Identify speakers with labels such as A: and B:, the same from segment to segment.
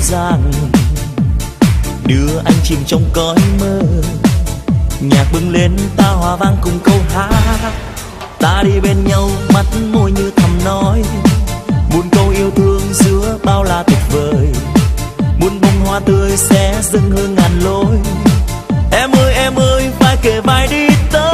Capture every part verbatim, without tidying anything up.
A: ràng, đưa anh chìm trong cõi mơ. Nhạc bừng lên ta hòa vang cùng câu hát, ta đi bên nhau mắt môi như thầm nói muôn câu yêu thương giữa bao la tuyệt vời. Muôn bông hoa tươi sẽ dâng hương ngàn lối. Em ơi em ơi vai kề vai đi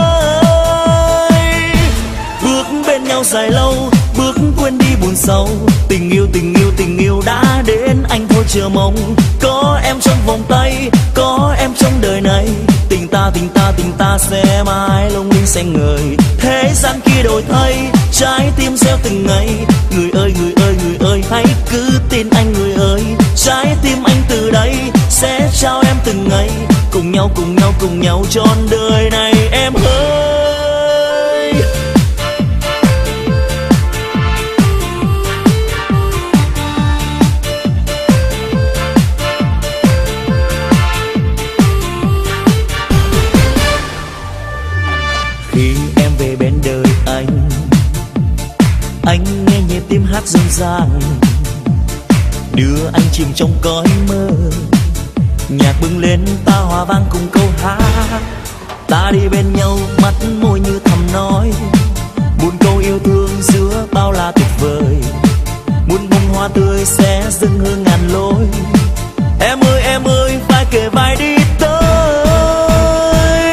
A: tới, bước bên nhau dài lâu, bước quên đi buồn sầu. Tình yêu tình yêu tình yêu đã đến, anh thôi chờ mong. Có em trong vòng tay, có em trong đời này, tình ta tình ta tình ta sẽ mãi lung linh xanh ngời. Thế gian kia đổi thay, trái tim gieo từng ngày. Người ơi người ơi người ơi hãy cứ tin anh người ơi, trái tim anh từ đây sẽ trao em từng ngày. Cùng nhau cùng nhau cùng nhau trọn đời này em ơi. Khi em về bên đời anh, anh nghe nhịp tim hát rộn ràng, đưa anh chìm trong cõi mơ. Nhạc bừng lên ta hòa vang cùng câu hát, ta đi bên nhau mắt môi như thầm nói muôn câu yêu thương giữa bao la tuyệt vời. Muôn bông hoa tươi sẽ dâng hương ngàn lối. Em ơi em ơi vai kề vai đi tới,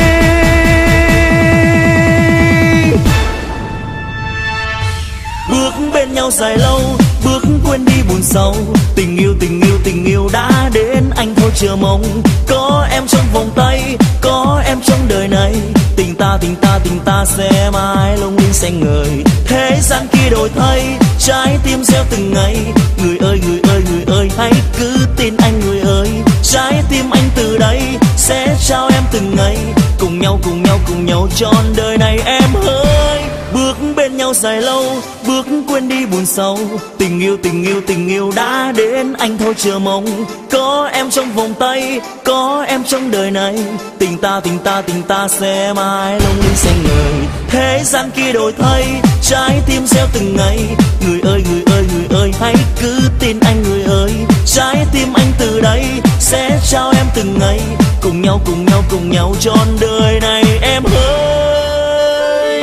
A: bước bên nhau dài lâu, bước quên đi buồn sầu. Tình yêu tình yêu tình yêu đã đến, anh thôi chờ mong. Có em trong vòng tay, có em trong đời này, tình ta tình ta tình ta sẽ mãi lung linh xanh ngời. Thế gian kia đổi thay, trái tim gieo từng ngày. Người ơi người ơi người ơi hãy cứ tin anh người ơi, trái tim anh từ đây sẽ trao em từng ngày. Cùng nhau cùng nhau cùng nhau trọn đời này em ơi. Bước bên nhau dài lâu, bước quên đi buồn sầu. Tình yêu tình yêu tình yêu đã đến, anh thôi chờ mong. Có em trong vòng tay, có em trong đời này, tình ta tình ta tình ta sẽ mãi lung linh xanh ngời. Thế gian kia đổi thay, trái tim gieo từng ngày. Người ơi người ơi người ơi hãy cứ tin anh người ơi, trái tim anh từ đây sẽ trao em từng ngày. Cùng nhau cùng nhau cùng nhau trọn đời này em ơi.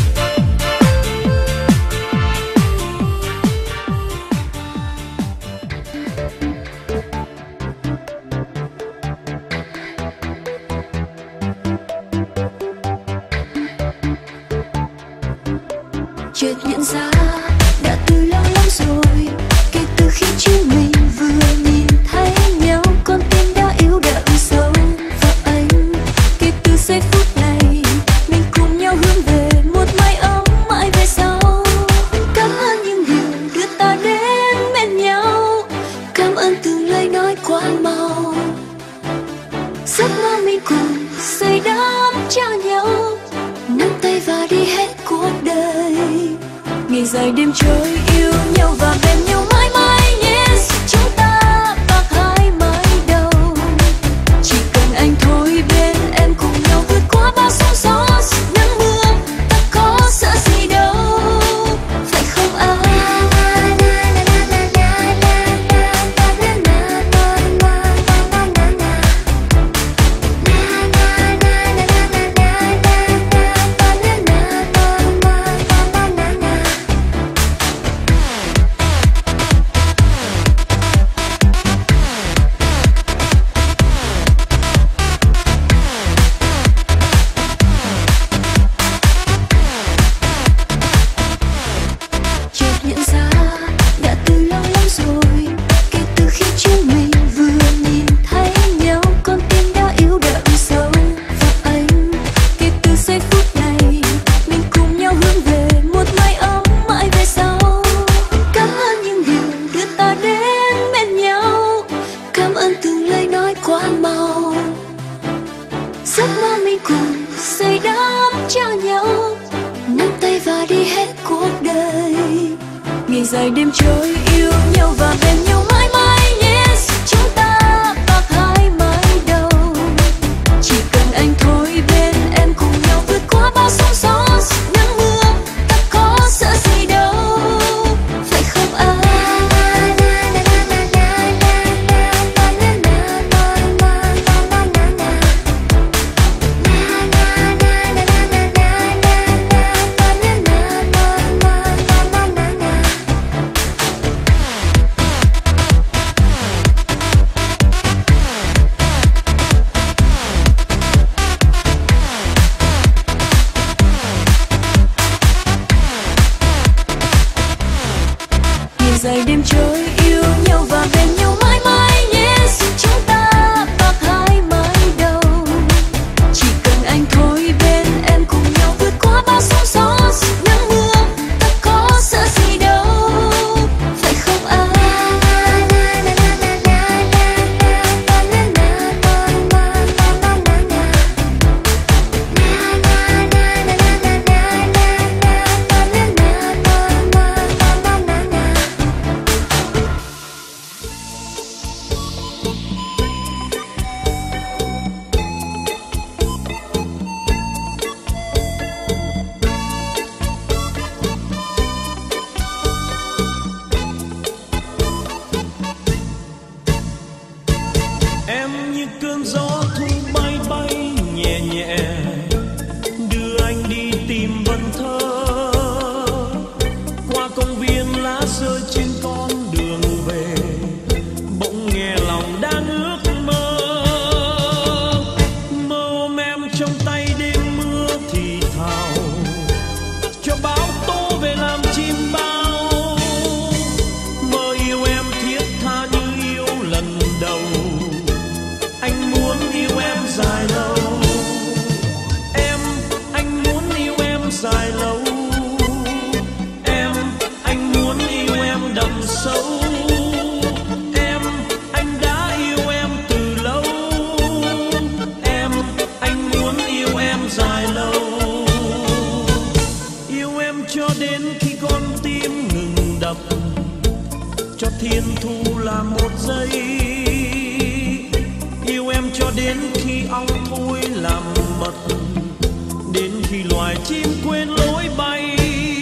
B: Chợt nhận ra đã từ lâu lắm rồi, kể từ khi chúng mình vừa nhìn thấy nhau, con tim đã yếu đậm sâu vào anh. Kể từ giây phút này mình cùng nhau hướng về một mái ấm mãi về sau. Cảm ơn những điều đưa ta đến bên nhau, cảm ơn từng lời nói quá mau. Giấc mơ mình cùng xây đắp cho nhau, nắm tay và đi hết cuộc đời. Ngày dài đêm trôi yêu nhau và bên nhau mãi mãi yes. Chúng ta bạc hai mái đầu, chỉ cần anh thôi bên em cùng nhau vượt qua bao sóng gió nắng mưa. Ta có sợ gì đâu, phải không anh? Ngày dài đêm trôi yêu nhau và bên nhau mãi mãi yes. Chúng ta bạc hai mái đầu, chỉ cần anh thôi bên em cùng nhau vượt qua bao sóng gió nắng mưa. Ta có sợ gì đâu, phải không anh?
C: cơn gió thu bay bay nhẹ nhẹ, đưa anh đi tìm vần thơ. Qua công viên lá rơi trên con đường về, bỗng nghe lòng đang ước mơ. Mơ ôm em trong tay đêm mưa thì thào, cho bão tố về làm chim bao. Mơ yêu em thiết tha như yêu lần đầu, anh muốn yêu em dài lâu. Em, anh muốn yêu em dài lâu. Em, anh muốn yêu em đậm sâu. Em, anh đã yêu em từ lâu. Em, anh muốn yêu em dài lâu. Yêu em cho đến khi con tim ngừng đập, cho thiên thu là một giây. Yêu em cho đến khi ong thôi làm mật, đến khi loài chim quên lối bay.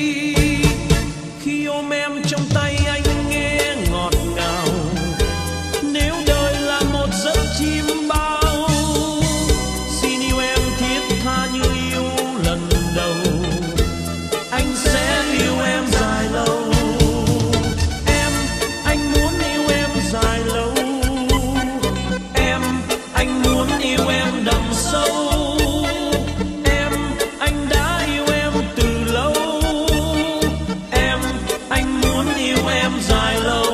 C: Khi ôm em trong tay anh nghe ngọt ngào, nếu đời là một giấc chim bao. Xin yêu em thiết tha như yêu lần đầu, anh sẽ yêu em dài lâu. Em, anh muốn yêu em dài lâu. Em, anh muốn yêu em đậm sâu. Em, anh đã yêu em từ lâu. Em, anh muốn yêu em dài lâu.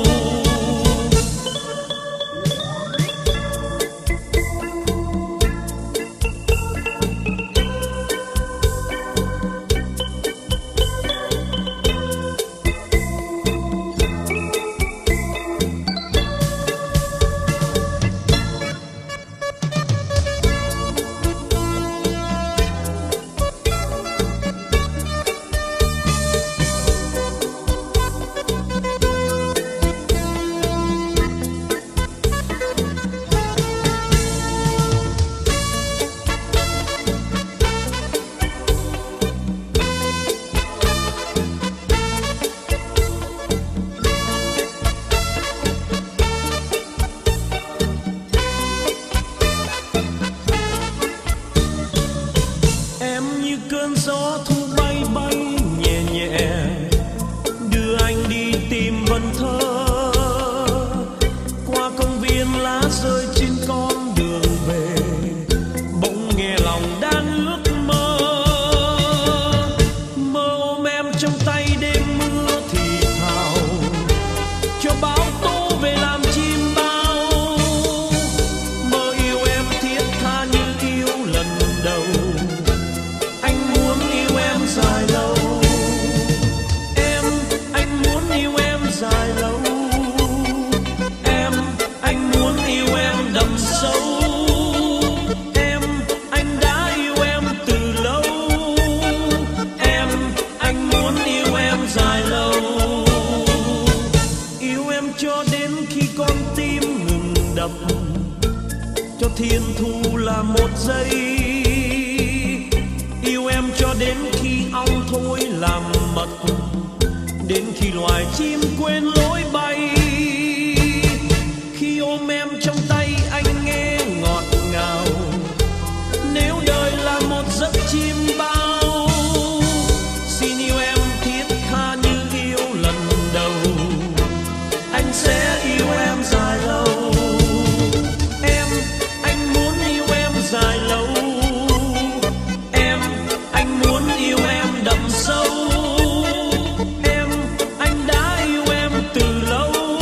C: Em như cơn gió thu bay bay nhẹ nhẹ, đưa anh đi tìm vần thơ. Qua công viên lá rơi trên con đường về, bỗng nghe lòng đang ước mơ. Mơ ôm em trong tay đêm mưa thì thào, cho bão tố về làm chim bao. Mơ yêu em thiết tha như yêu lần đầu, anh muốn yêu em dài lâu. Em, anh muốn yêu em dài lâu. Em, anh muốn yêu em đậm sâu. Em, anh đã yêu em từ lâu. Em, anh muốn yêu em dài lâu. Yêu em cho đến khi con tim ngừng đập, cho thiên thu là một giây. Yêu em cho đến khi ong thôi làm mật, đến khi loài chim quên lối bay. Khi ôm em trong tay anh nghe ngọt ngào, nếu đời là một giấc chim bao. Xin yêu em thiết tha như yêu lần đầu, anh sẽ yêu em dài lâu. Em, anh muốn yêu em dài lâu. Em, anh muốn yêu em đậm sâu. Em, anh đã yêu em từ lâu.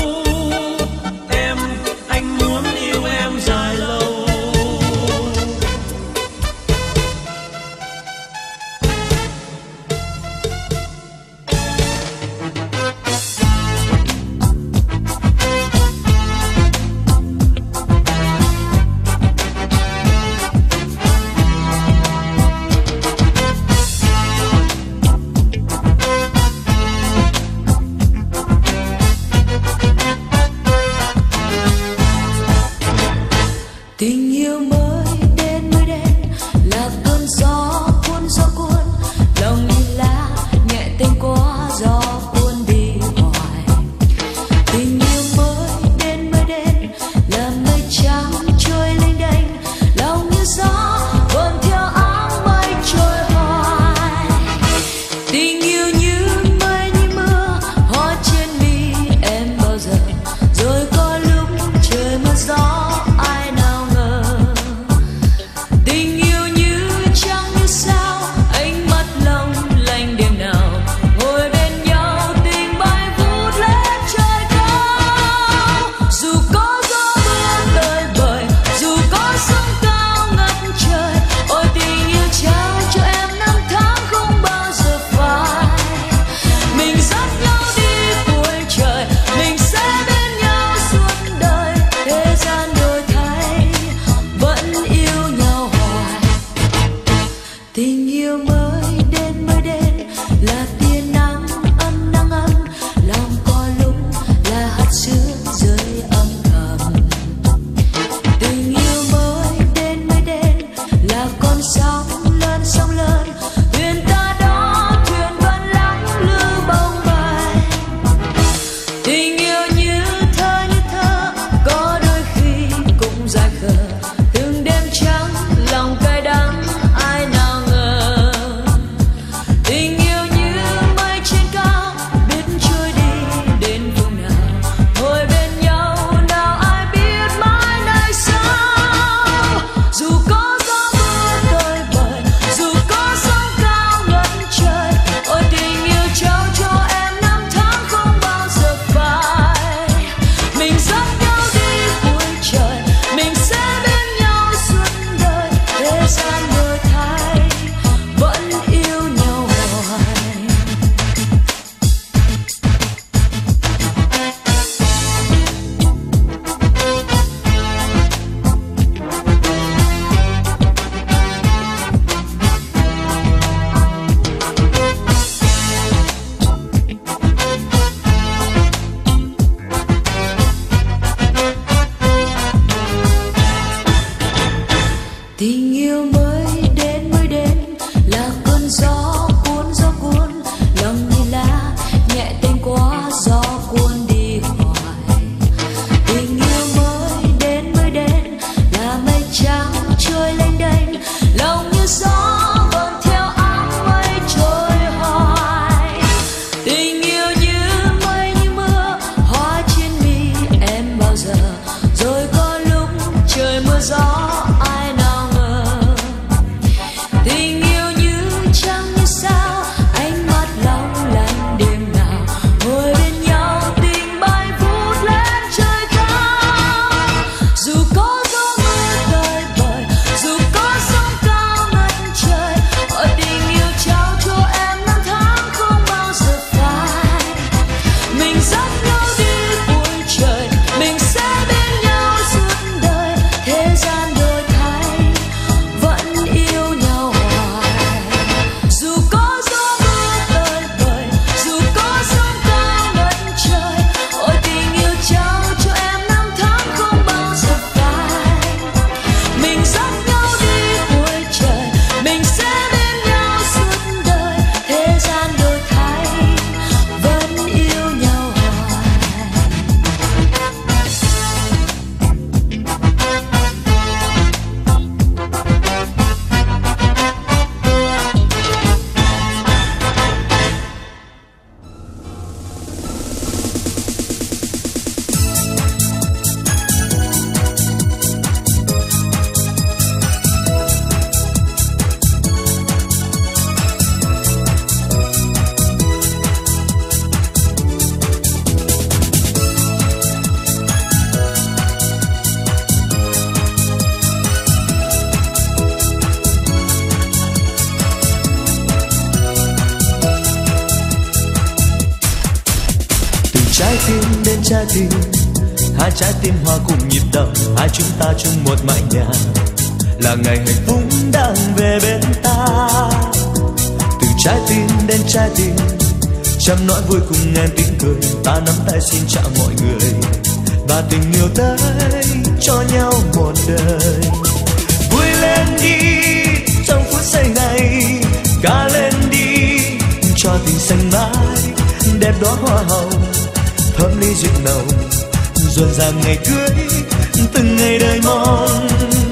A: trái tim, hai trái tim hòa cùng nhịp đập, hai chúng ta chung một mái nhà, là ngày hạnh phúc đang về bên ta. Từ trái tim đến trái tim, trăm nỗi vui cùng ngàn tiếng cười, ta nắm tay xin chào mọi người, và tình yêu tới cho nhau một đời. Vui lên đi trong phút giây này, ca lên đi cho tình xanh mãi, đẹp đóa hoa hồng thơm ly rượu nồng, rộn ràng ngày cưới từng ngày đời mong.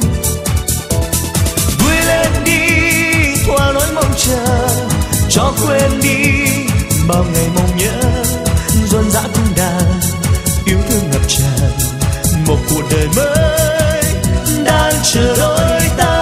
A: Vui lên đi thỏa nỗi mong chờ, cho quên đi bao ngày mong nhớ, rộn rã cung đàn yêu thương ngập tràn, một cuộc đời mới đang chờ đôi ta.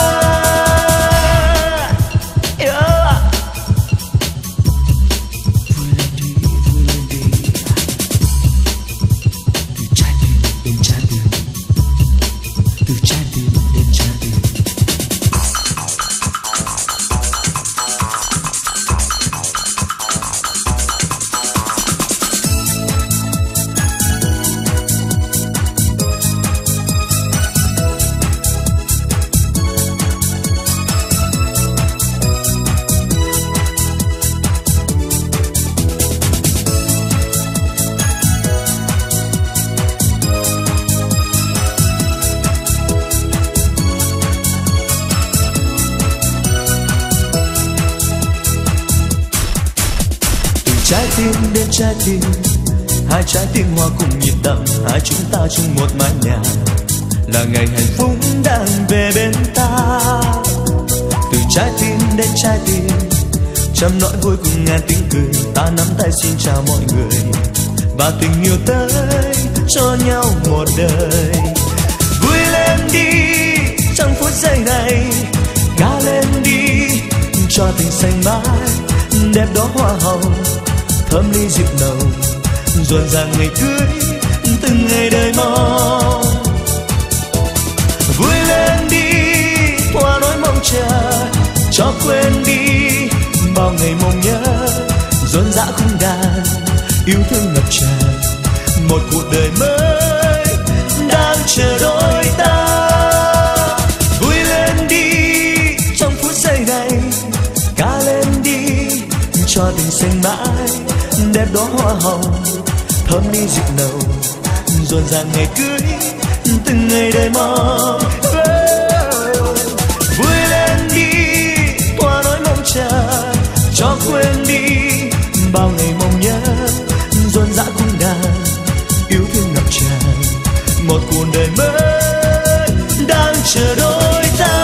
A: Trái tim đến trái tim, hai trái tim hòa cùng nhịp đập, hai chúng ta chung một mái nhà, là ngày hạnh phúc đang về bên ta. Từ trái tim đến trái tim, trăm nỗi vui cùng ngàn tiếng cười, ta nắm tay xin chào mọi người, và tình yêu tới cho nhau một đời. Vui lên đi trong phút giây này, ca lên đi cho tình xanh mãi, đẹp đóa hoa hồng thơm ly rượu nồng, rộn ràng ngày cưới từng ngày đời mong. Vui lên đi thỏa nỗi mong chờ, cho quên đi bao ngày mong nhớ, rộn rã khung đàn yêu thương ngập tràn, một cuộc đời mới đang chờ đôi ta. Vui lên đi trong phút giây này, ca lên đi cho tình xanh mãi, đẹp đóa hoa hồng thơm ly rượu nồng, rộn ràng ngày cưới từng ngày đời mong. Vui lên đi thỏa nỗi mong chờ, cho quên đi bao ngày mong nhớ, rộn rã cung đàn yêu thương ngập tràn, một cuộc đời mới đang chờ đôi ta.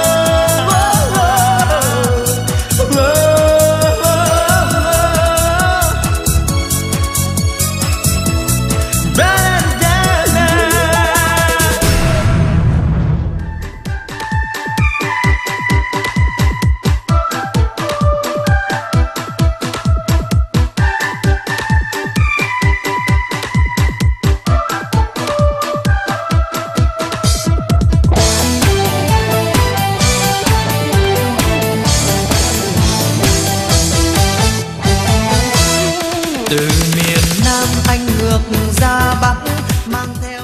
D: Từ miền Nam anh ngược ra Bắc mang theo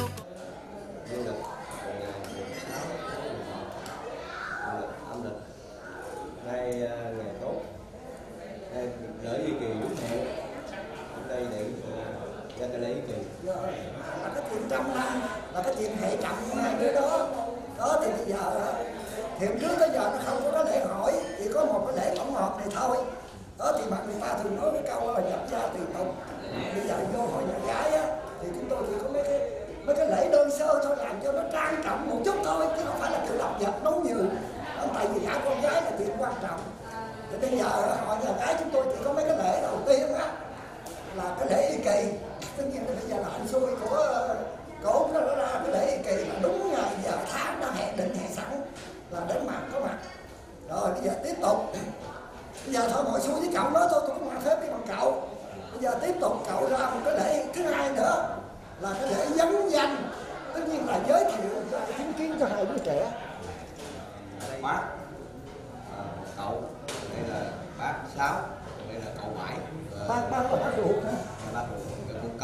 E: nay ngày tốt, nay lễ duy kỳ lúc hẹn đây để ra cái lễ duy kỳ
F: là cái chuyện trăm năm, là cái chuyện hệ trọng của hai đứa đó. Đó thì bây giờ hiện trước tới giờ nó không có cái lễ hỏi, chỉ có một cái lễ tổng hợp này thôi. Đó thì mà người ta thường nói cái câu là nhập gia tùy tục. Bây giờ vô hội nhà gái á thì chúng tôi chỉ có mấy cái mấy cái lễ đơn sơ thôi, làm cho nó trang trọng một chút thôi, chứ không phải là kiểu lập vật nấu nhiều. Tại vì gả con gái là chuyện quan trọng. Thì bây giờ hội nhà gái chúng tôi chỉ có mấy cái lễ đầu tiên á là cái lễ y kỳ. Tất nhiên là bây giờ là anh xui của cổ nó ra cái lễ y kỳ là đúng ngày giờ tháng đã hẹn định hẹn sẵn là đến mặt có mặt. Rồi bây giờ tiếp tục. Bây giờ thôi ngồi xuống với cậu nói thôi, tôi cũng mang phép đi bằng cậu. Bây giờ tiếp tục cậu ra một cái lễ thứ hai nữa là cái lễ dấn danh, tất nhiên là giới thiệu chứng kiến cho hai đứa trẻ.
E: Bác à, cậu đây là bác Sáu, đây là cậu Bảy,
F: bác bác là bác ruột hả?
E: bác ruột. Một câu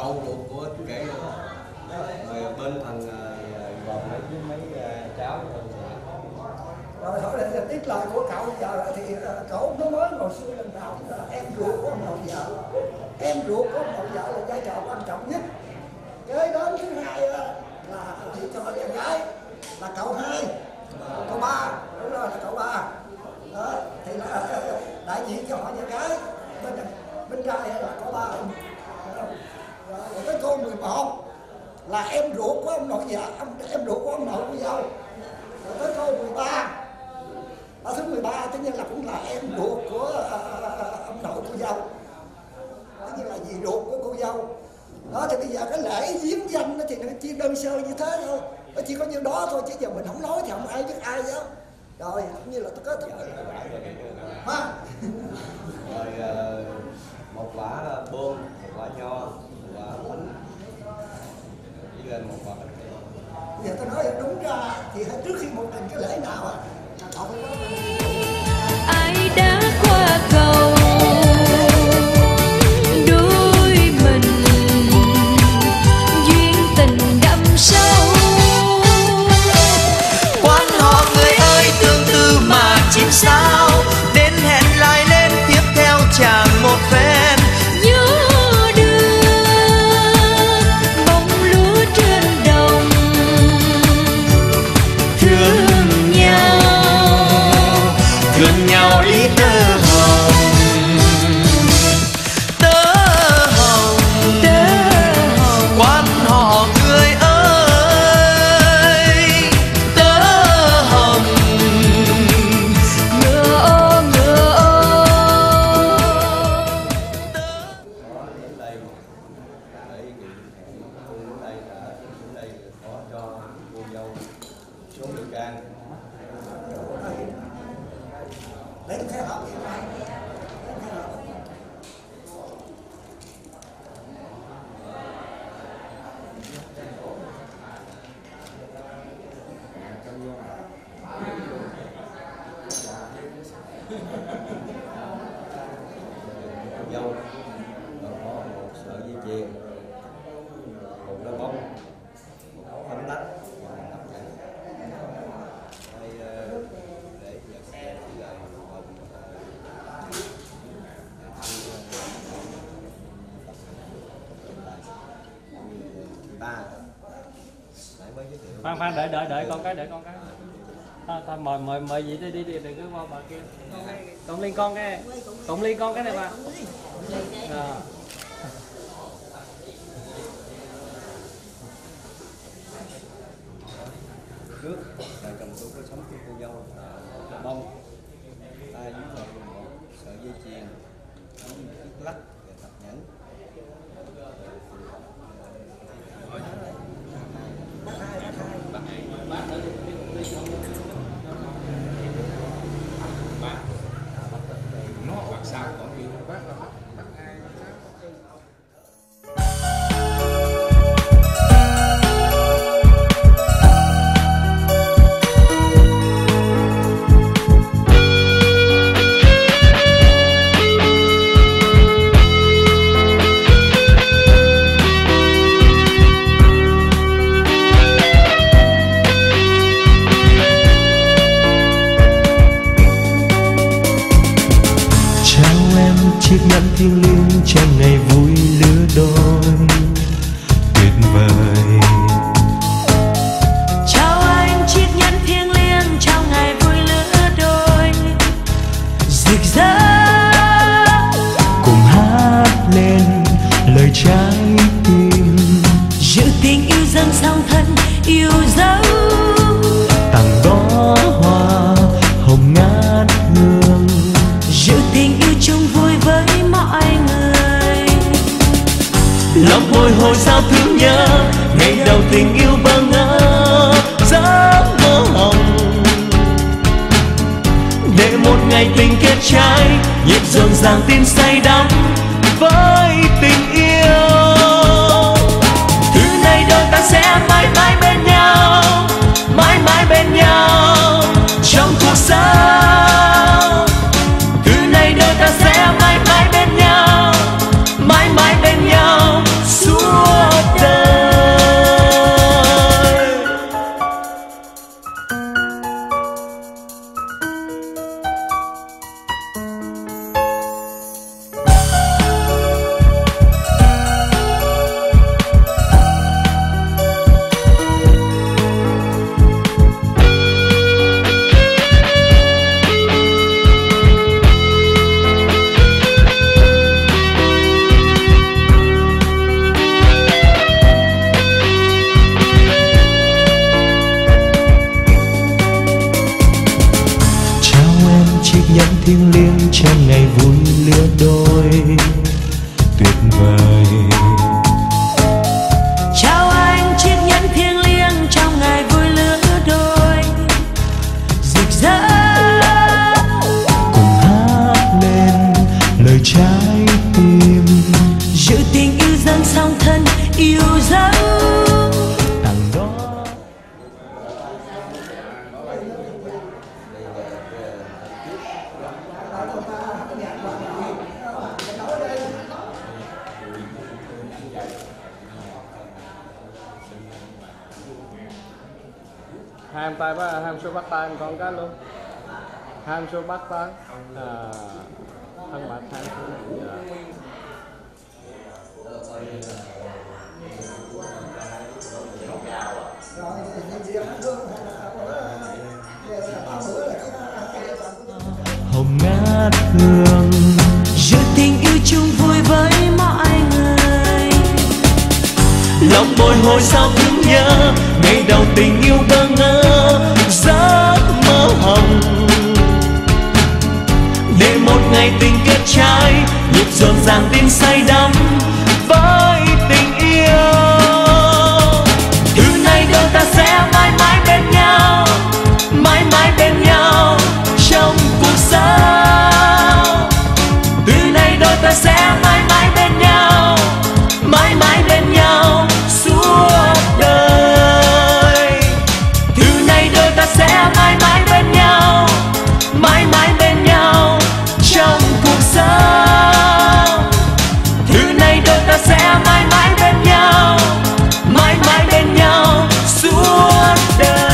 E: cậu ruột của chú Kể luôn. Rồi bên thằng còn mấy mấy cháu.
F: Rồi hỏi lại tiếp lời của cậu giờ thì cậu nó mới hồi xưa lần nào em ruột của ông nội vợ. Em ruột của ông nội vợ là vai trò quan trọng nhất. Kế đến thứ hai là chị cho em gái là cậu hai, cậu ba, đúng rồi là cậu ba. Đó, thì là đại diện cho họ nhà gái. Bên bên trai là cậu ba. Rồi tới cô mười một là em ruột của ông nội vợ, ông em ruột của ông nội của dâu. Rồi tới cô mười ba, ở thứ mười ba tất nhiên là cũng là em ruột của uh, ông nội của dâu, tất nhiên là dì ruột của cô dâu. Đó thì bây giờ cái lễ giếng danh thì nó chỉ đơn sơ như thế thôi, nó chỉ có nhiêu đó thôi, chứ giờ mình không nói thì không ai biết ai đó. Rồi cũng như là tôi có ha.
E: Rồi uh, một quả bơm, một quả nho, một quả bánh, chỉ lên một quả bánh.
F: Bây giờ tôi nói là đúng ra thì trước khi một lần cái lễ nào á, họ phải có
B: ai đã qua cầu đôi mình duyên tình đậm sâu.
D: Quan họ người ơi tương tư mà chim sao, đến hẹn lại lên tiếp theo chàng một phen.
B: Nhớ đưa bông lúa trên đồng,
D: Thương nhau, thương nhau ý tơ hồng, tơ hồng,
B: tơ hồng.
D: quan họ người ơi, tơ hồng.
B: Ngựa ô ngựa ô.
E: Có đến đây để ý kiến tôi đến đây đã đến đây có cho cô dâu số nữ can.
F: để cái hợp hiện nay.
E: Cô dâu nó có một sợi dây chuyền, một đôi bông, một áo tấm lách và một cặp nhẫn. Đây ờ, để giờ sẽ chỉ là vòng ba nãy mới giới thiệu.
G: Khoan khoan đợi đợi đợi con cái đợi con cái. Thôi, thôi mời mời mời gì đi đi đi đừng cứ qua bà kia. Cộng liên con cái, cộng liên con cái này bà. À.
E: Trước là chồng tôi có sống với cô dâu là một bông, tay dưới là một sợi dây chuyền, một chiếc lắc và cặp nhẫn.
A: chiếc nhẫn thiêng liêng trong ngày vui lứa đôi tuyệt vời.
B: Chào anh chiếc nhẫn thiêng liêng trong ngày vui lứa đôi rực rỡ,
A: cùng hát lên lời trái tim,
B: giữ tình yêu dâng song thân yêu dấu,
A: tặng đó hoa hồng ngát hương,
B: giữ tình yêu chung vui với mọi người.
A: lòng bồi hồi sao thương nhớ ngày đầu tình yêu bơ ngỡ giấc mơ hồng, để một ngày tình kết trái nhịp rộn ràng tin say đắm với tình yêu. Từ nay đôi ta sẽ mãi mãi bên nhau, mãi mãi bên nhau trong cuộc sống. Từ nay đôi ta sẽ mãi mãi bên nhau, mãi mãi bên nhau suốt
G: hai em tay bác, hai em số bắt tay em con cái luôn. Hai em số bắt tay. À, thân bạc hai em số.
A: Hồng ngát hương
B: rồi tình yêu chung vui với mọi người.
A: lòng bồi hồi sao thương nhớ ngày đầu tình yêu bơ ngơ giấc mơ hồng, để một ngày tình kết trái nhịp rộn ràng tin say đắm với tình yêu. Từ nay đôi ta sẽ mãi mãi bên nhau, mãi mãi bên nhau trong cuộc sống. Từ nay đôi ta sẽ mãi mãi bên nhau, mãi mãi bên nhau suốt đời. Từ nay đôi ta sẽ mãi mãi bên nhau, mãi mãi bên nhau trong cuộc sống. Từ nay đôi ta sẽ mãi mãi bên nhau, mãi mãi bên nhau suốt đời.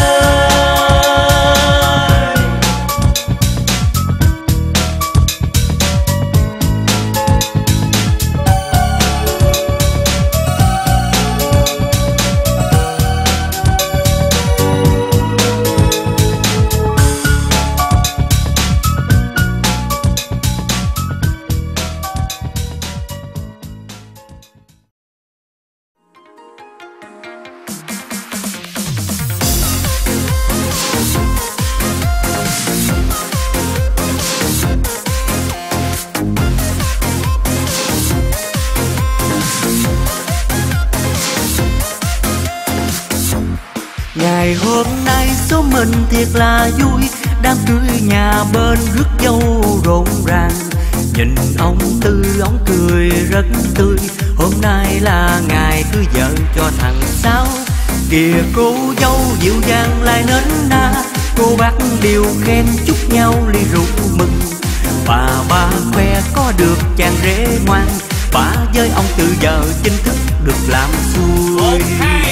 A: Ngày hôm nay số mình thiệt là vui, đám cưới nhà bên rước dâu rộn ràng. Nhìn ông Tư ông cười rất tươi, hôm nay là ngày cưới vợ cho thằng Sáu. Kìa cô dâu dịu dàng lại nến na, cô bác đều khen chúc nhau ly rượu mừng. Bà ba khoe có được chàng rể ngoan, bà với ông Tư giờ chính thức được làm xuôi.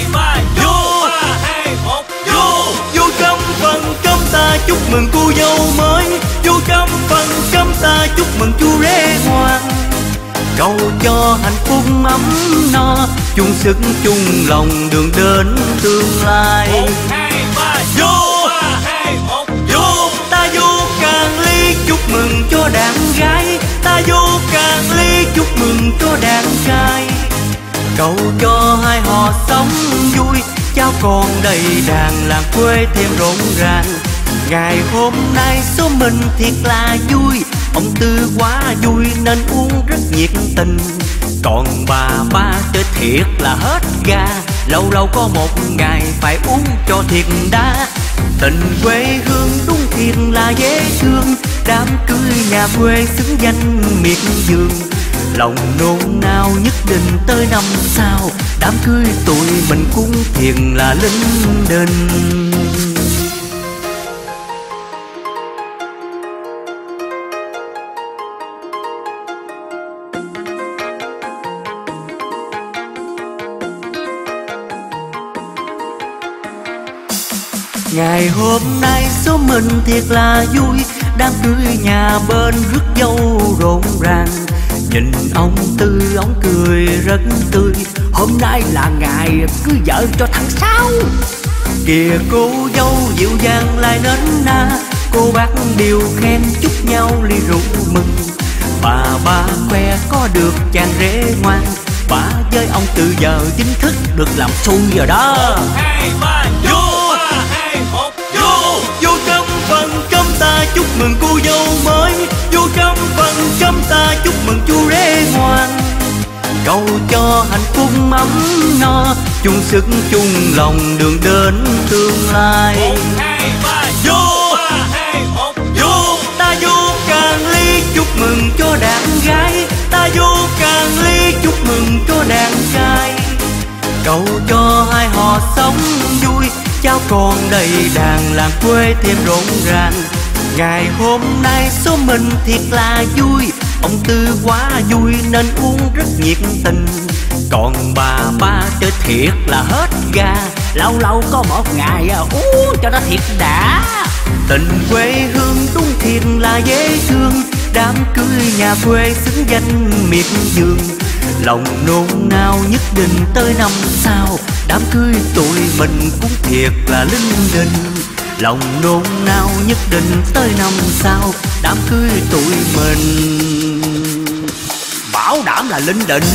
A: Vô trong phần cơm ta chúc mừng cô dâu mới, vô trong phần cơm ta chúc mừng chú rể ngoan. Cầu cho hạnh phúc ấm no, chung sức chung lòng đường đến tương lai. Vô, vô, ta vô càng ly chúc mừng cho đàn gái, ta vô càng ly chúc mừng cho đàn trai. Cầu cho hai họ sống vui, cháu con đầy đàn làng quê thêm rộn ràng. Ngày hôm nay số mình thiệt là vui, ông Tư quá vui nên uống rất nhiệt tình. Còn bà ba chơi thiệt là hết ga, lâu lâu có một ngày phải uống cho thiệt đã. Tình quê hương đúng thiệt là dễ thương, đám cưới nhà quê xứng danh miệt vườn. Lòng nôn nao nhất định tới năm sau, đám cưới tụi mình cũng thiệt là linh đình. Ngày hôm nay số mình thiệt là vui, đám cưới nhà bên rước dâu rộn ràng. Nhìn ông Tư ông cười rất tươi, hôm nay là ngày cưới vợ cho thằng Sáu. Kìa cô dâu dịu dàng lại nến na, cô bác đều khen chúc nhau ly rượu mừng. Bà ba khoe có được chàng rể ngoan, bà với ông Tư giờ chính thức được làm xuôi rồi đó. Vô, vô, vô trong phần cơm ta chúc mừng cô dâu mới, vô trong phần cơm ta chúc mừng chú rể ngoan. Cầu cho hạnh phúc ấm no, chung sức chung lòng đường đến tương lai. Vô, vô, ta vô càng ly chúc mừng cho đàn gái, ta vô càng ly chúc mừng cho đàn trai. Cầu cho hai họ sống vui, cháu con đầy đàn làng quê thêm rộn ràng. Ngày hôm nay số mình thiệt là vui, ông Tư quá vui nên uống rất nhiệt tình. Còn bà ba chơi thiệt là hết ga, lâu lâu có một ngày uống cho nó thiệt đã. Tình quê hương đúng thiệt là dễ thương, đám cưới nhà quê xứng danh miệt vườn. Lòng nôn nao nhất định tới năm sau, đám cưới tụi mình cũng thiệt là linh đình. Lòng nôn nao nhất định tới năm sau, đám cưới tụi mình bảo đảm là linh đình.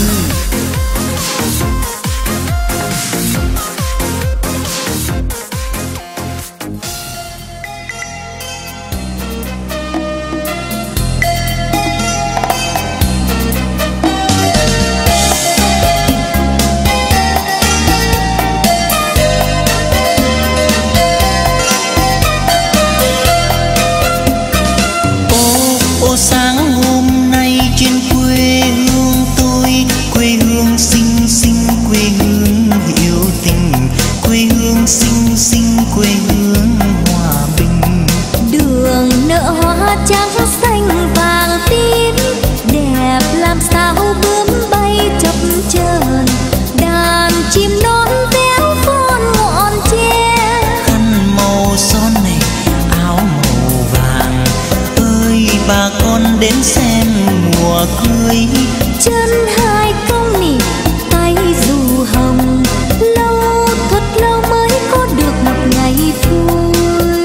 D: Đến xem mùa cưới,
B: chân hai cong nỉ tay dù hồng, lâu thật lâu mới có được một ngày vui.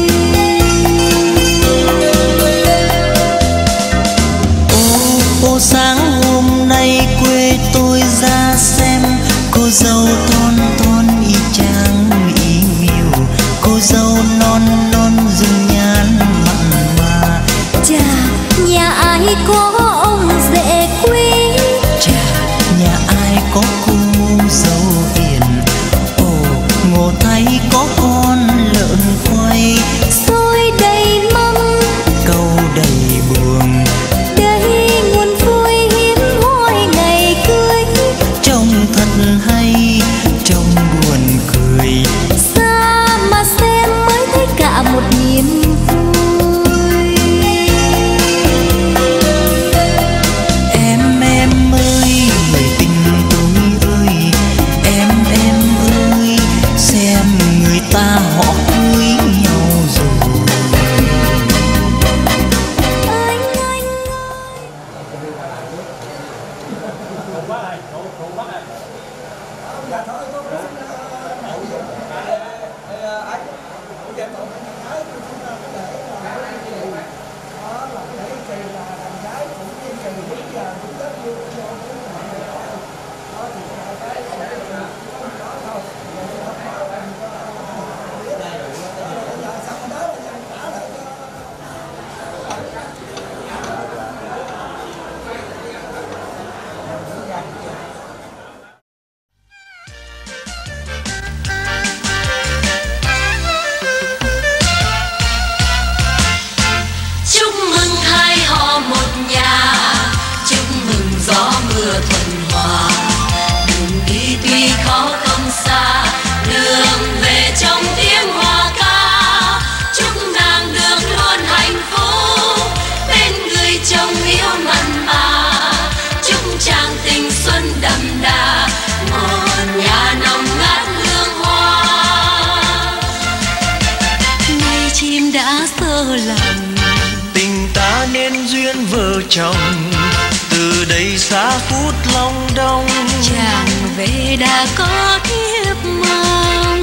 D: Ô ô sáng hôm nay quê tôi ra xem, cô dâu thon thon y chang y miều, cô dâu non non dung nhan mặn mà.
B: Chà, nhà ai có ông rể quý,
D: chà, nhà ai có cô dâu hiền. Ồ, ngộ thấy có con lợn quay,
B: xôi đầy mâm,
D: câu đầy buồn.
B: đây nguồn vui hiếm hoi ngày cưới,
D: Trông thật hay, trông buồn cười.
B: xa mà xem mới thấy cả một niềm vui.
D: Em em ơi, người tình tôi ơi, em em ơi, xem người ta họ cưới nhau rồi.
B: Anh anh
H: chúc mừng hai họ một nhà, chúc mừng gió mưa thuận hòa. Đường đi tuy khó không xa, đường về trong tiếng hoa ca. Chúc nàng được luôn hạnh phúc bên người chồng yêu mặn mà. Chúc chàng tình xuân đậm đà, một nhà nồng ngát hương hoa. Ngày chim đã sơ lòng,
D: Tình ta nên duyên vợ chồng, từ đây xa phút long đong.
H: chàng về đã có thiếp mong.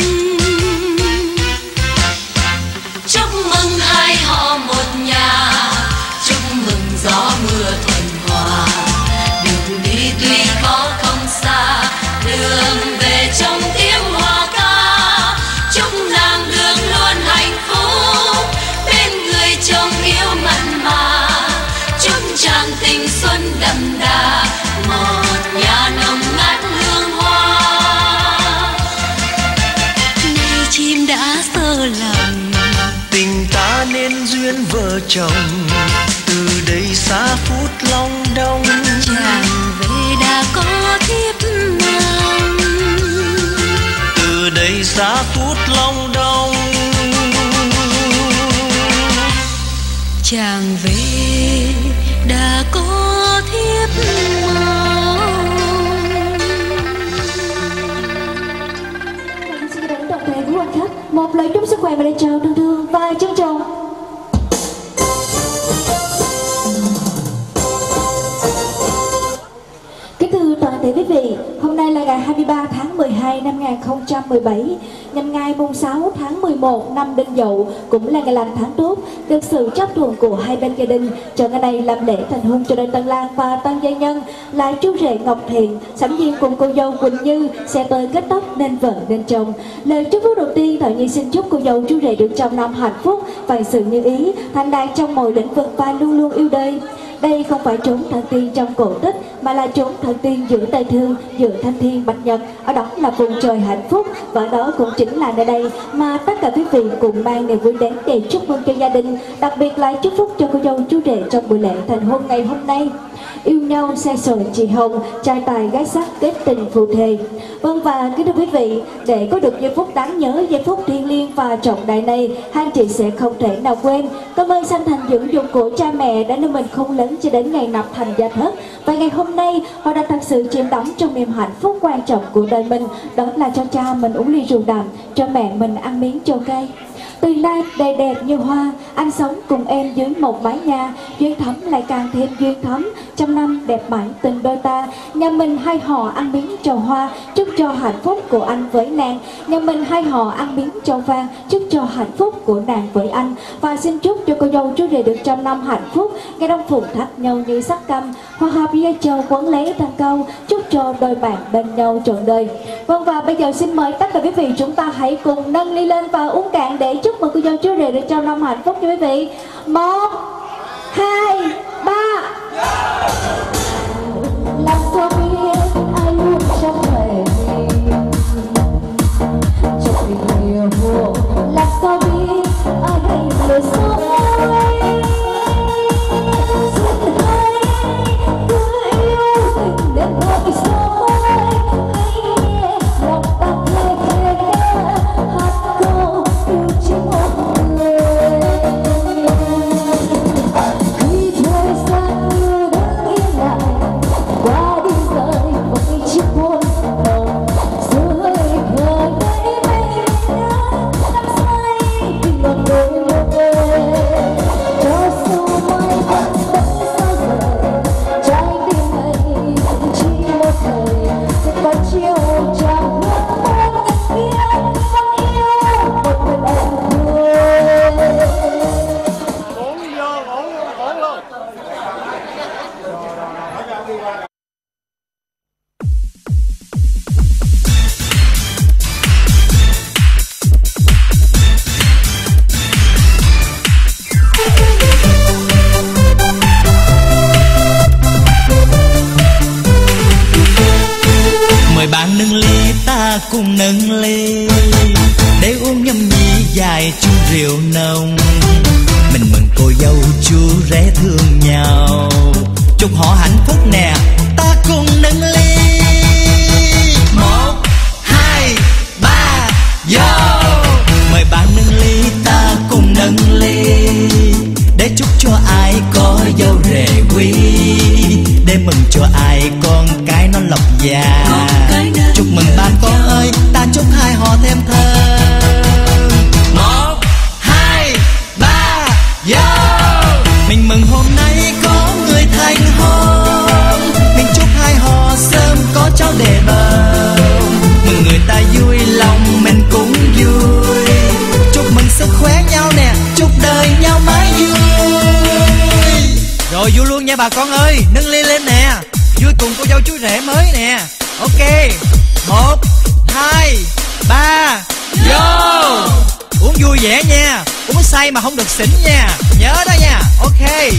H: Chúc mừng hai họ một nhà, chúc mừng gió mưa thuận hòa. Đường đi tuy khó không xa, đường về trong tiếng hoa ca. Chúc nàng được luôn hạnh phúc bên người chồng yêu mặn mà. Chúc chàng tình xuân đậm đà, một nhà nồng ngát hương hoa. Nay chim đã sơ lòng,
D: Tình ta nên duyên vợ chồng, từ đây xa phút long đong.
H: chàng về đã có thiếp mong.
D: Từ đây xa phút long đong.
H: Chàng về đã có thiếp mong.
B: hành khách một lời chúc sức khỏe và lời chào thân thương và trân trọng. Kính thưa toàn thể quý vị, hôm nay là ngày hai mươi ba tháng mười hai năm hai nghìn không trăm mười bảy, nhằm ngày mùng sáu tháng mười một năm Đinh Dậu, cũng là ngày lành tháng tốt, được sự chấp thuận của hai bên gia đình. Chọn ngày này làm lễ thành hôn cho đôi tân lang và tân gia nhân là chú rể Ngọc Thiện sẵn nhiên cùng cô dâu Quỳnh Như sẽ tới kết tóc nên vợ nên chồng. Lời chúc phúc đầu tiên, Thảo Nhi xin chúc cô dâu chú rể được trăm năm hạnh phúc, vạn sự như ý, thành đạt trong mọi lĩnh vực và luôn luôn yêu đời. Đây không phải trốn thần tiên trong cổ tích, mà là trốn thần tiên giữa Tây Thương, giữa Thanh Thiên Bạch Nhật. Ở đó là vùng trời hạnh phúc, và đó cũng chính là nơi đây mà tất cả quý vị cùng mang niềm vui đến để chúc mừng cho gia đình, đặc biệt là chúc phúc cho cô dâu chú rể trong buổi lễ thành hôn ngày hôm nay. Yêu nhau xe sồi chị hồng, trai tài gái sắc kết tình phù thề. Vâng, và kính thưa quý vị, để có được giây phút đáng nhớ, giây phút thiêng liêng và trọng đại này, hai anh chị sẽ không thể nào quên cảm ơn sanh thành dưỡng dục của cha mẹ đã nuôi mình khôn lớn cho đến ngày nạp thành gia thất. Và ngày hôm nay họ đã thật sự chìm đắm trong niềm hạnh phúc quan trọng của đời mình, đó là cho cha mình uống ly rượu đàm, cho mẹ mình ăn miếng trầu cay. Tương lai đầy đẹp như hoa, anh sống cùng em dưới một mái nhà, duyên thắm lại càng thêm duyên thắm, trăm năm đẹp mãi tình đôi ta. Nhà mình hai họ ăn miếng trầu hoa, chúc cho hạnh phúc của anh với nàng. Nhà mình hai họ ăn miếng trầu vàng, chúc cho hạnh phúc của nàng với anh. Và xin chúc cho cô dâu chú rể được trăm năm hạnh phúc, ngày đông phụng thắt nhau như sắc cam, hòa hợp dây châu quấn lấy thành câu, chúc cho đôi bạn bên nhau trọn đời. Vâng, và bây giờ xin mời tất cả quý vị chúng ta hãy cùng nâng ly lên và uống cạn để chúc mừng cô dâu chú rể được trăm năm hạnh phúc cho quý vị. Một, hai, ba. Làm sao biết ai luôn trong đời mình, trong tình yêu làm sao biết ai hay lời sống. Xin hãy cứ yêu tình đến nỗi sâu, hãy nghe lòng ta khẽ khẽ hát câu yêu chỉ một người. Khi thời gian như đang yên lại qua đi rơi một cái chiếc buồn đầu, rơi khờ đấy mây đã đắm say tình lòng đôi môi. Cho dù mai vẫn vẫn sao rời, trái tim này cũng chỉ một thời, sẽ có chiều chẳng nước mắt ngân kia vẫn yêu một mình em thôi.
D: Mời bạn nâng ly, ta cùng nâng ly, để uống nhâm nhi dài chung rượu nồng. Mình mừng cô dâu chú rể thương nhau, chúc họ hạnh phúc nè, ta cùng nâng ly. Một, hai, ba, vô. Mời bạn nâng ly, ta cùng nâng ly, để chúc cho ai có dâu rể quý, để mừng cho ai con cái nó lộc già. Chúc mừng bạn con ơi, ta chúc hai họ thêm thơm. Một, hai, ba, vô. Mình mừng hôm nay có người thành hôn, mình chúc hai họ sớm có cháu để bầu. Mừng người ta vui lòng mình cũng vui, chúc mừng sức khỏe nhau nè, chúc đời nhau mãi vui. Rồi vui luôn nha bà con ơi, nâng ly lên nè, vui cùng cô dâu chú rể mới nè. Ok, một, hai, ba, vô. Uống vui vẻ nha, uống say mà không được xỉn nha, nhớ đó nha. Ok.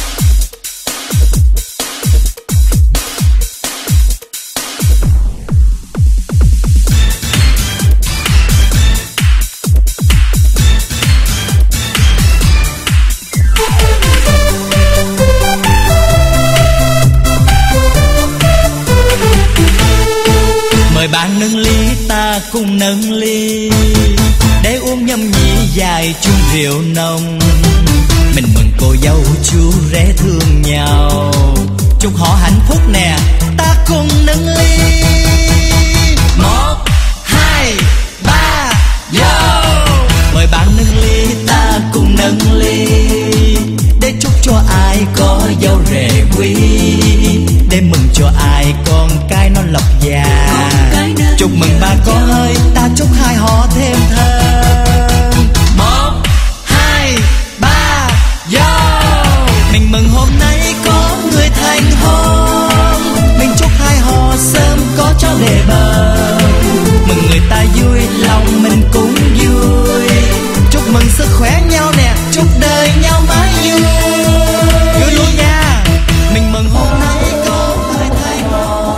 D: Mời bạn nâng ly, ta cùng nâng ly, để uống nhâm nhi dài chung rượu nồng. Mình mừng cô dâu chú rể thương nhau, chúc họ hạnh phúc nè, ta cùng nâng ly. Một, hai, ba, Yo! Mời bạn nâng ly, ta cùng nâng ly, để chúc cho ai có dâu rể quý, để mừng cho ai con cái nó lộc già. Chúc mừng ba con ơi, ta chúc hai họ thêm thơm. Một, hai, ba, yo! Mình mừng hôm nay có người thành hôn, mình chúc hai họ sớm có cháu để bờ. Mừng người ta vui, lòng mình cũng vui. Chúc mừng sức khỏe nhau nè, chúc đời nhau mãi vui. Vui luôn nha. Mình mừng hôm nay có người thành hôn.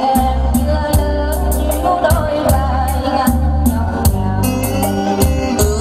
B: Hãy subscribe cho kênh Ghiền Mì Gõ để không bỏ lỡ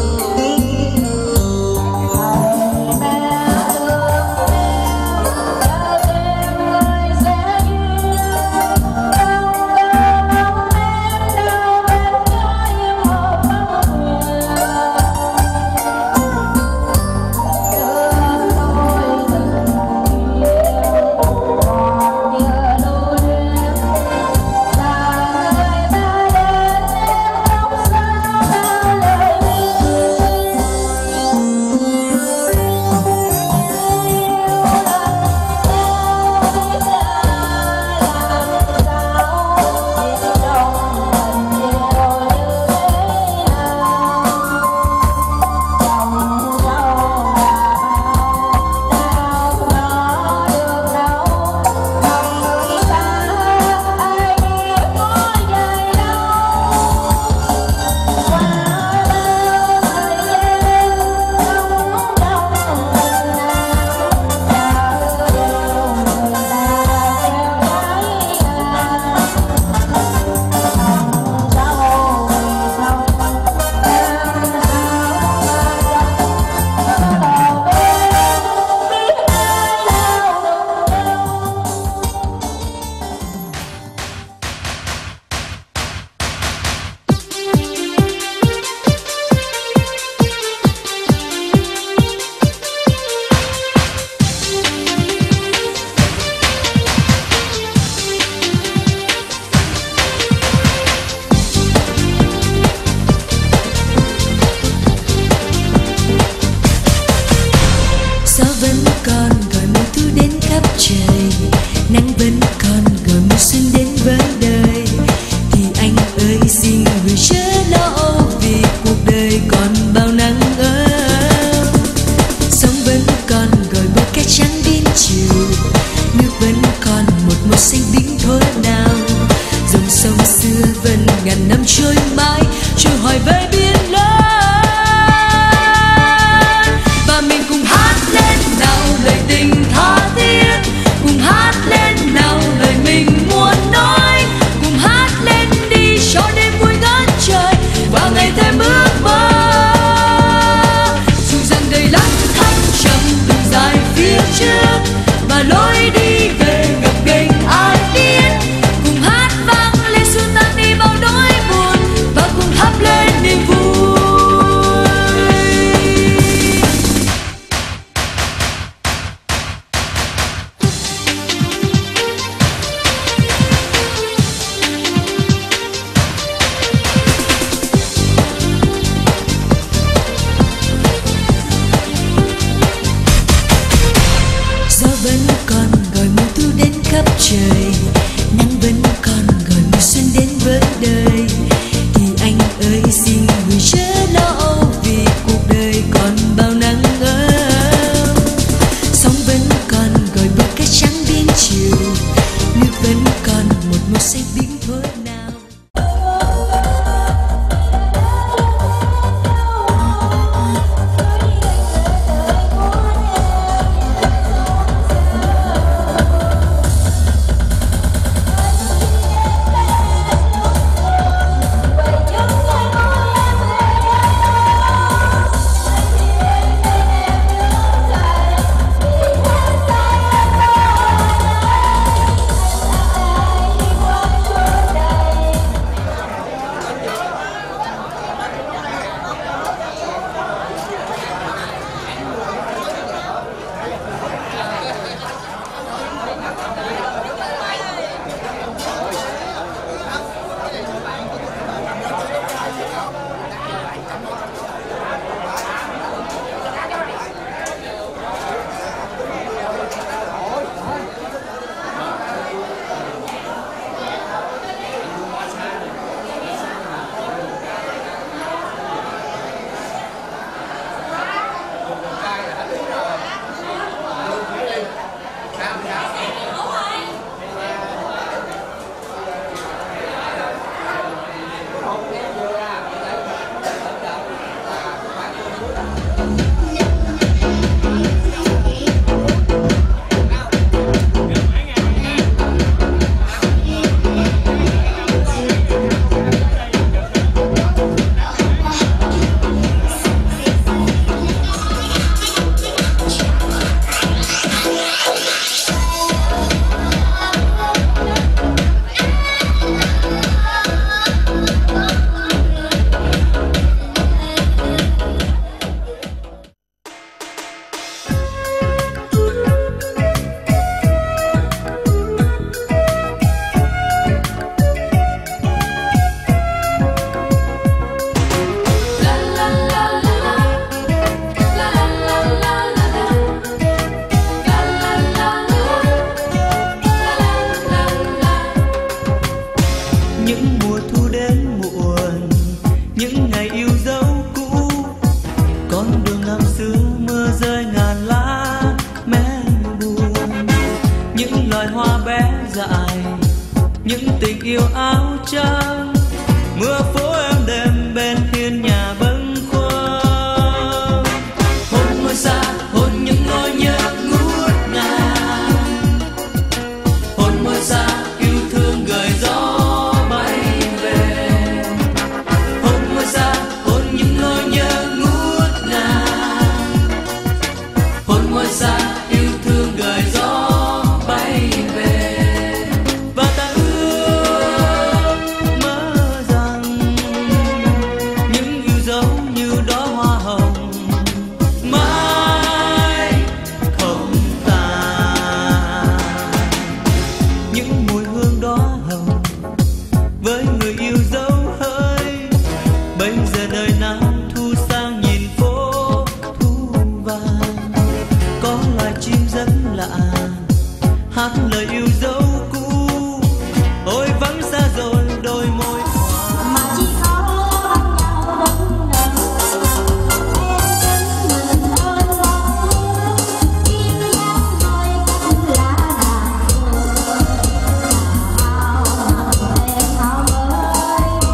H: ngàn năm trôi mãi, trôi hoài về biển lớn. Và mình cùng hát lên nào lời tình tha thiết, cùng hát lên nào lời mình muốn nói, cùng hát lên đi cho đêm vui ngất trời và ngày thêm ước mơ. Dù rằng đầy lắm thăng trầm đường dài phía trước và lối đi về ngập nghênh ai biết, cùng hát vang lên xua tan đi bao nỗi buồn và cùng thắp lên niềm vui. Gió vẫn còn gọi mùa thu đến khắp trời, nắng vẫn còn gọi mùa xuân đến với đời. Thì anh ơi xin người chớ lo âu, vì cuộc đời còn bao nắng ấm. Sóng vẫn còn gọi bờ cát trắng đến chiều, nước vẫn còn một màu xanh biếc thôi nào.
A: những tình yêu áo trắng, mưa phố em đêm bên hiên nhà bâng khuâng. Hôn ngôi xa, hôn những nỗi nhớ ngút ngàn, hôn ngôi xa yêu thương gửi gió bay về. Hôn ngôi xa, hôn những nỗi nhớ ngút ngàn, hôn ngôi xa yêu thương gửi gió bay về. Hát lời yêu dấu cũ, ôi vắng xa rồi đôi môi
B: mà chỉ có nhau đông nồng. Em mình ơn lo im lặng thôi cũng là đàn. Em áo mới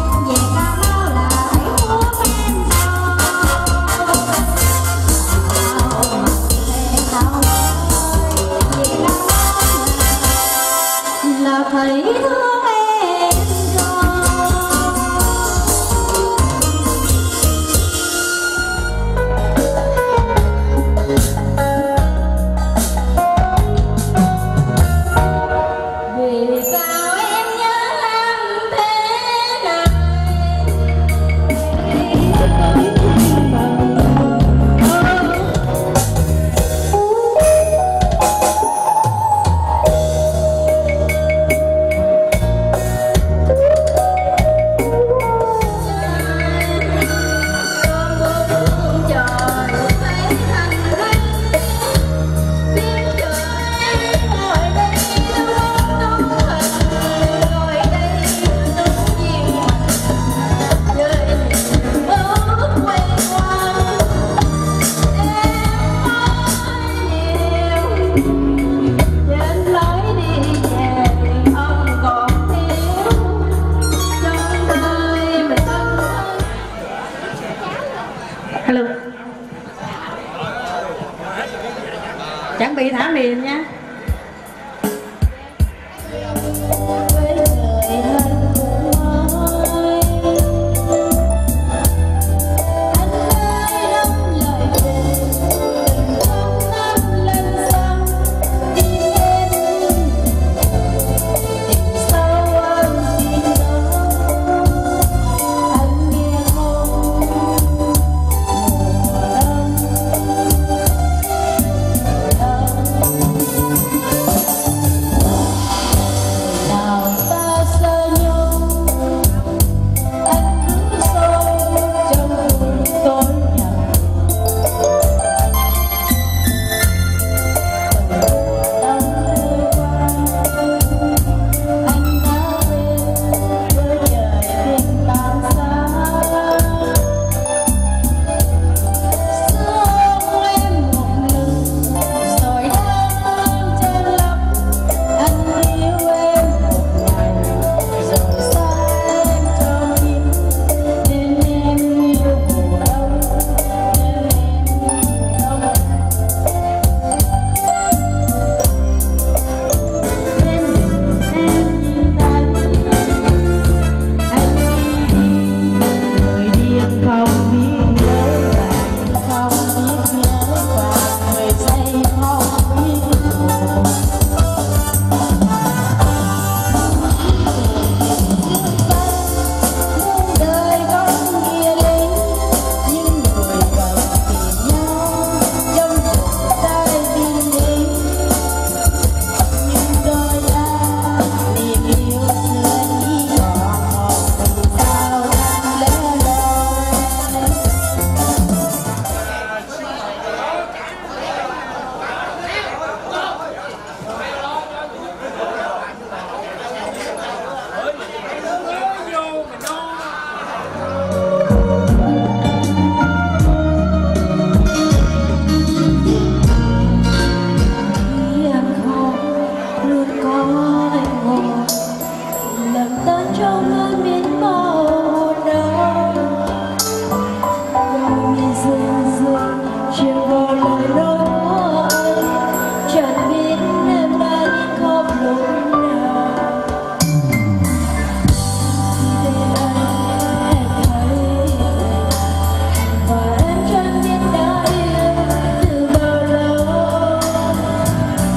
I: vị thả miền nha.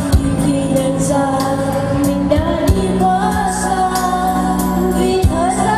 B: Vì thời gian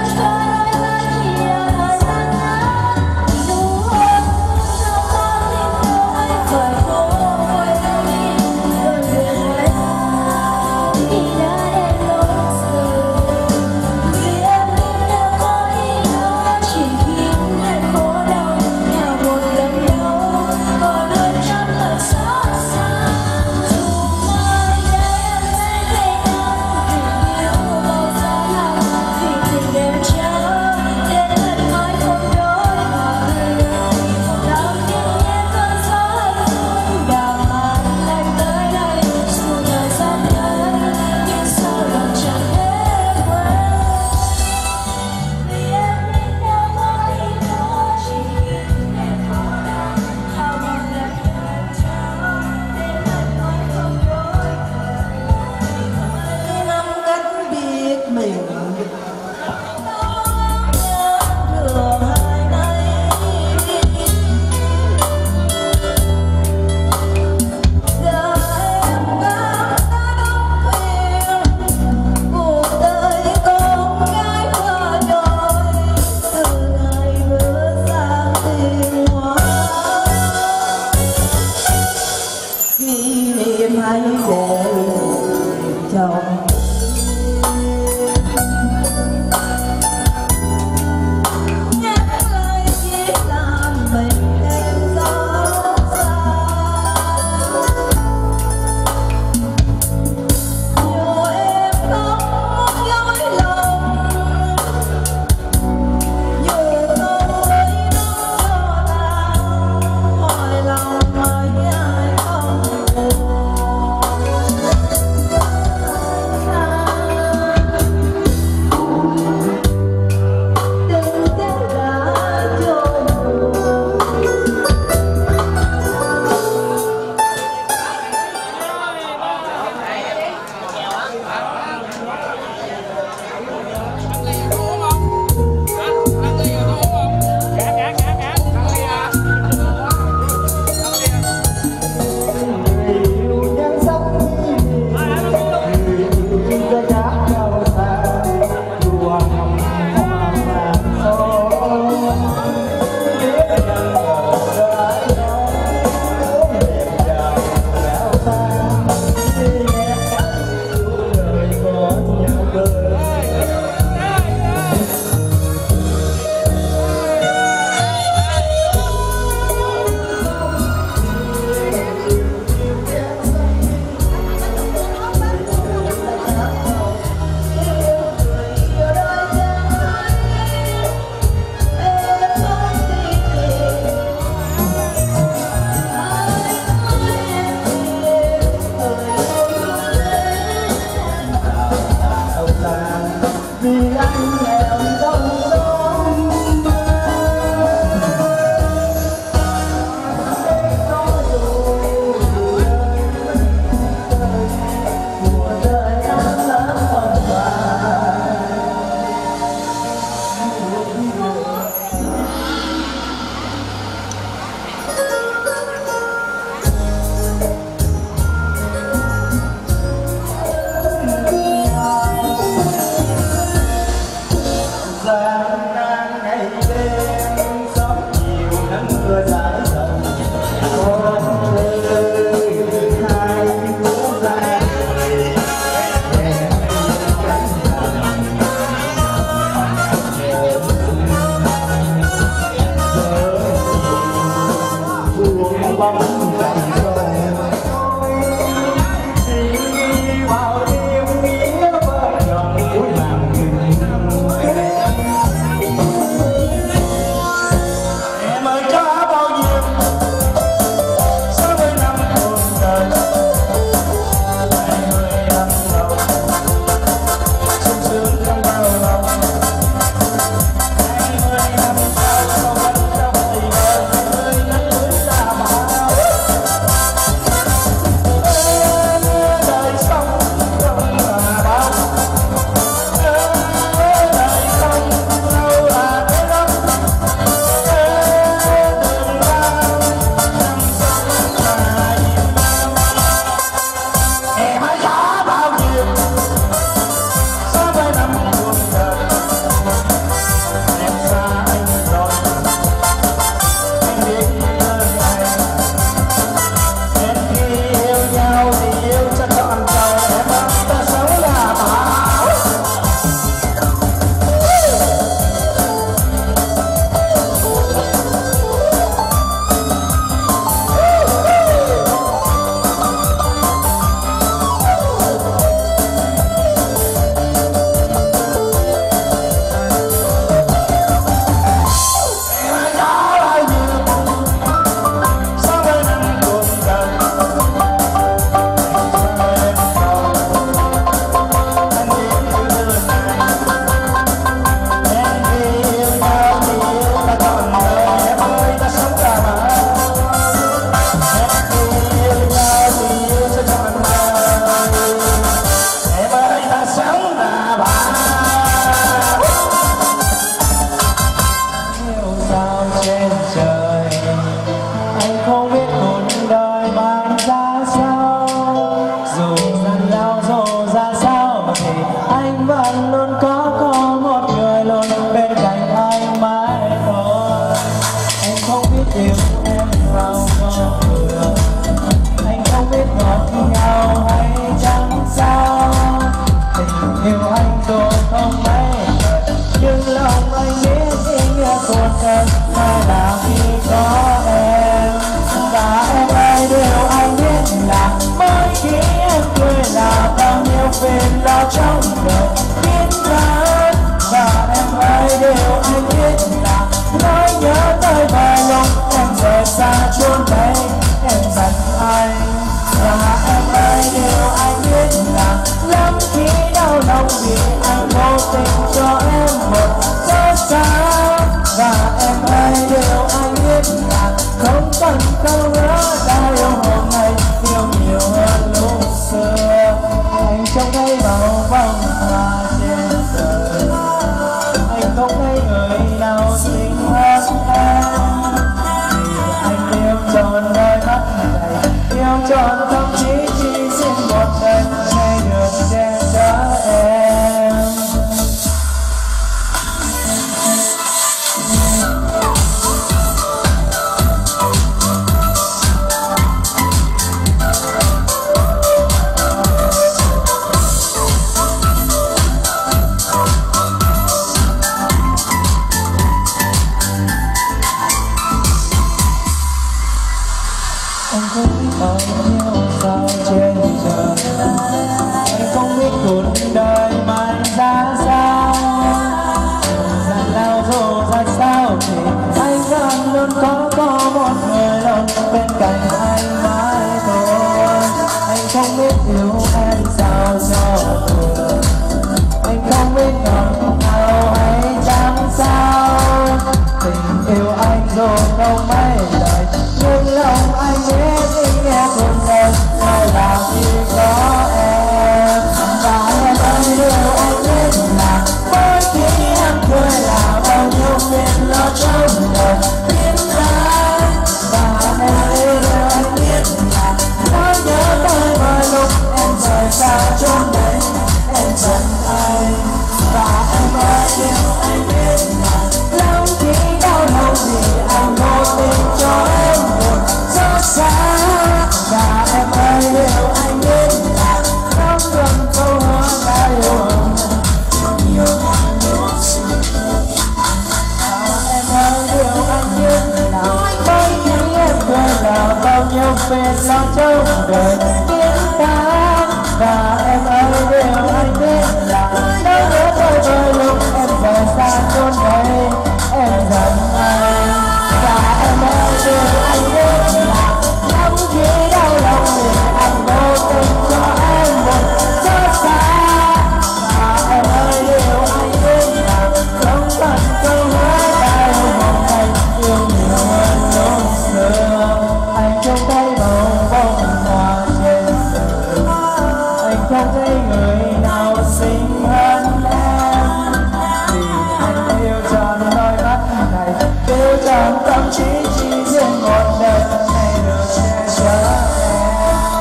I: về lo trông đời tiếng tháng. Và em ơi điều anh biết là nỗi nhớ tôi vơi lúc em rời xa chốn đây em giận anh. Và em ơi điều anh biết là lắm khi đau lòng thì anh vô tình cho em một xót xa. Và em ơi điều anh biết là sống thật câu hứa ta một ngày yêu nhiều hơn lúc xưa. Anh trông thấy bông bông hoa trên giường, anh không thấy người nào xinh hơn em. Vì anh yêu tròn đôi mắt này, yêu tròn tâm trí chỉ riêng một đời này được che chở em.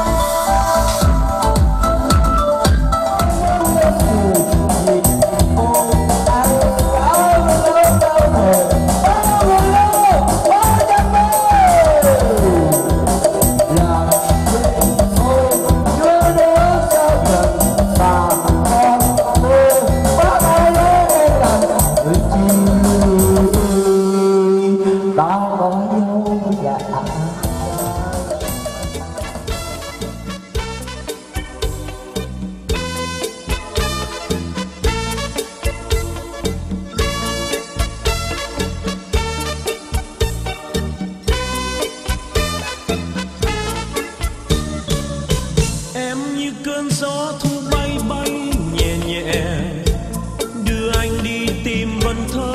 C: Em như cơn gió thu bay bay nhẹ nhẹ, đưa anh đi tìm vần thơ.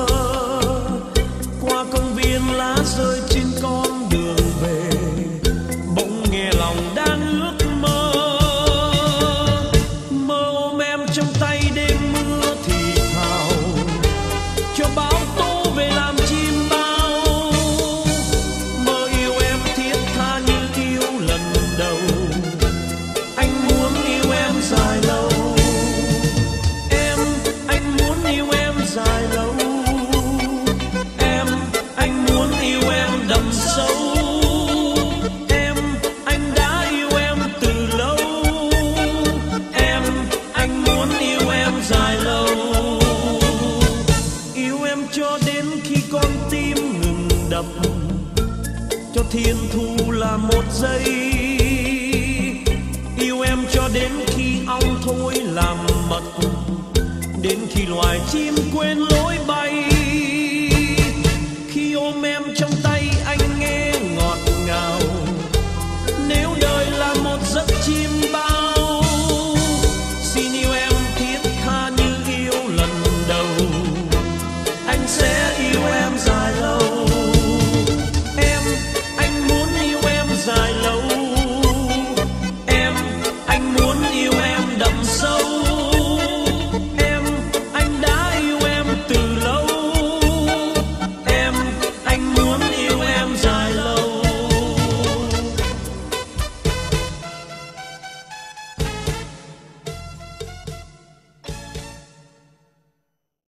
C: Qua công viên lá rơi trên con đường về, bỗng nghe lòng đang ước mơ. Mơ ôm em trong tay đêm mưa thì thào, cho bão tố về làm chim bao. Mơ yêu em thiết tha như yêu lần đầu, anh muốn yêu em dài lâu. Em, anh muốn yêu em dài lâu. Em, anh muốn yêu em đậm sâu. Em, anh đã yêu em từ lâu. Em, anh muốn yêu em dài lâu. Yêu em cho đến khi con tim ngừng đập, cho thiên thu là một giây. Yêu em cho đến khi ong thôi làm mật, đến khi loài chim quên lối